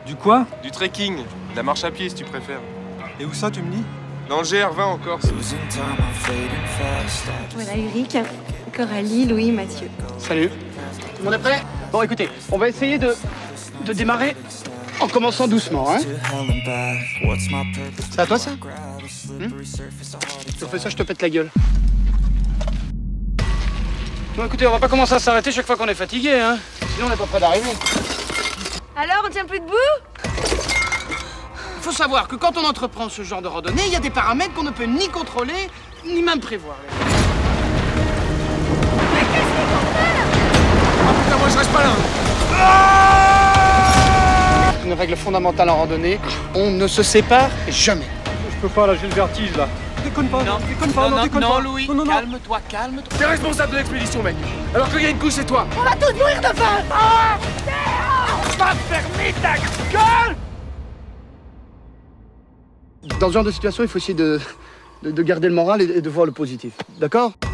Du quoi? Du trekking, de la marche à pied si tu préfères. Et où ça, tu me dis? Dans le GR20 en Corse. Voilà Ulrich, Coralie, Louis, Mathieu. Salut. Tout le monde est prêt? Bon, écoutez, on va essayer de démarrer en commençant doucement, hein? C'est à toi, ça? Tu refais ça, je te pète la gueule. Bon, écoutez, on va pas commencer à s'arrêter chaque fois qu'on est fatigué, hein? Sinon, on n'est pas prêt d'arriver. Alors, on tient plus debout? Il faut savoir que quand on entreprend ce genre de randonnée, il y a des paramètres qu'on ne peut ni contrôler, ni même prévoir. Mais qu'est-ce qu'on fait? Ah putain, moi je reste pas là. Une règle fondamentale en randonnée, on ne se sépare jamais. Je peux pas, là, j'ai le vertige, là. Déconne pas, Non, déconne pas, non, déconne pas. non, Louis, non. calme-toi, calme-toi. T'es responsable de l'expédition, mec. Alors qu'il y a une couche, c'est toi. On va tous mourir de faim! Va fermer ta gueule! Dans ce genre de situation, il faut essayer de garder le moral et de voir le positif. D'accord?